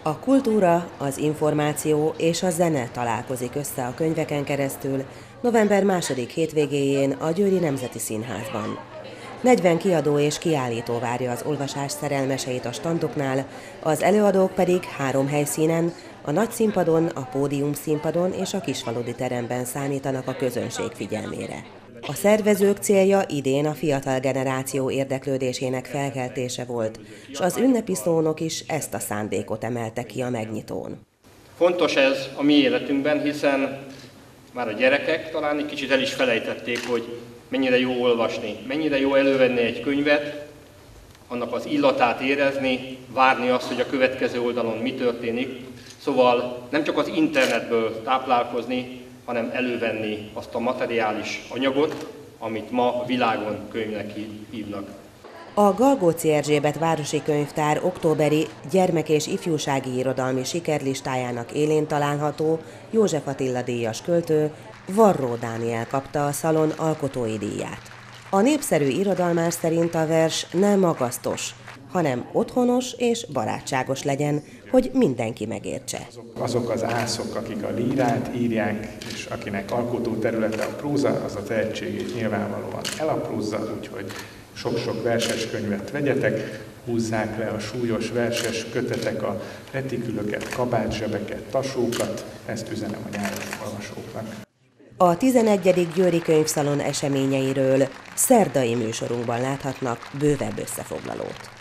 A kultúra, az információ és a zene találkozik össze a könyveken keresztül november 2. hétvégéjén a Győri Nemzeti Színházban. 40 kiadó és kiállító várja az olvasás szerelmeseit a standoknál, az előadók pedig 3 helyszínen, a Nagyszínpadon, a Pódium színpadon és a Kisfaludy teremben számítanak a közönség figyelmére. A szervezők célja idén a fiatal generáció érdeklődésének felkeltése volt, és az ünnepi szónok is ezt a szándékot emelte ki a megnyitón. Fontos ez a mi életünkben, hiszen már a gyerekek talán egy kicsit el is felejtették, hogy mennyire jó olvasni, mennyire jó elővenni egy könyvet, annak az illatát érezni, várni azt, hogy a következő oldalon mi történik. Szóval nem csak az internetből táplálkozni, hanem elővenni azt a materiális anyagot, amit ma világon könyvnek hívnak. A Galgóczy Erzsébet városi könyvtár októberi gyermek- és ifjúsági irodalmi sikerlistájának élén található József Attila díjas költő, Varró Dániel kapta a szalon alkotói díját. A népszerű irodalmár szerint a vers nem magasztos, hanem otthonos és barátságos legyen, hogy mindenki megértse. Azok az ászok, akik a lírát írják, és akinek alkotó területe a próza, az a tehetségét nyilvánvalóan elaprózza, úgyhogy sok-sok verses könyvet vegyetek, húzzák le a súlyos verses kötetek, a retikülöket, kabátzsebeket, tasókat, ezt üzenem a nyári olvasóknak. A 11. Győri Könyvszalon eseményeiről szerdai műsorunkban láthatnak bővebb összefoglalót.